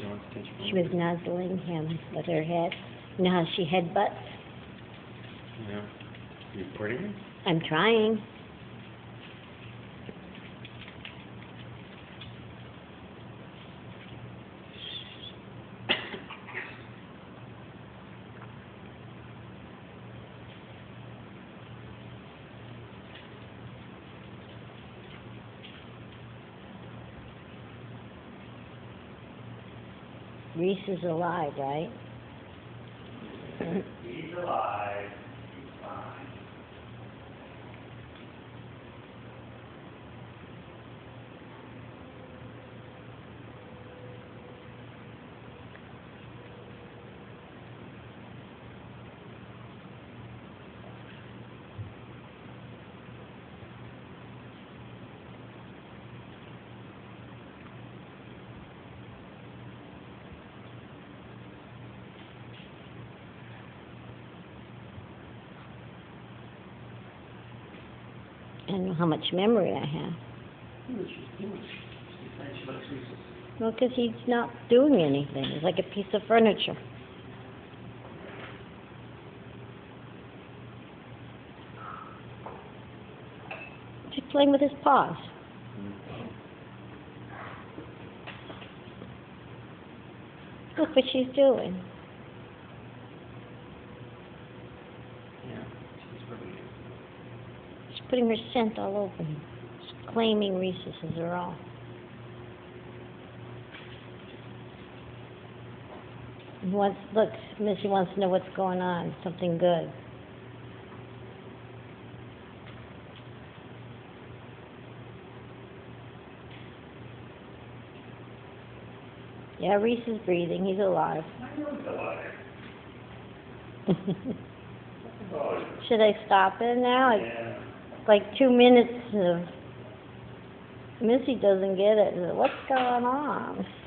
You want to touch your She was nuzzling him with her head. You know how she headbutts? Yeah. You pretty? I'm trying. Reese is alive, right? He's alive. He's fine. I don't know how much memory I have. What she's doing? She's saying she likes Reese's. Well, because he's not doing anything. He's like a piece of furniture. She's playing with his paws. Look what she's doing. Yeah, she's really good. She's putting her scent all over him. She's claiming Reese's as her own. Look, Missy wants to know what's going on. Something good. Yeah, Reese is breathing. He's alive. I know he's alive. Oh, Should I stop it now? yeah. It's like 2 minutes of... Missy doesn't get it. What's going on?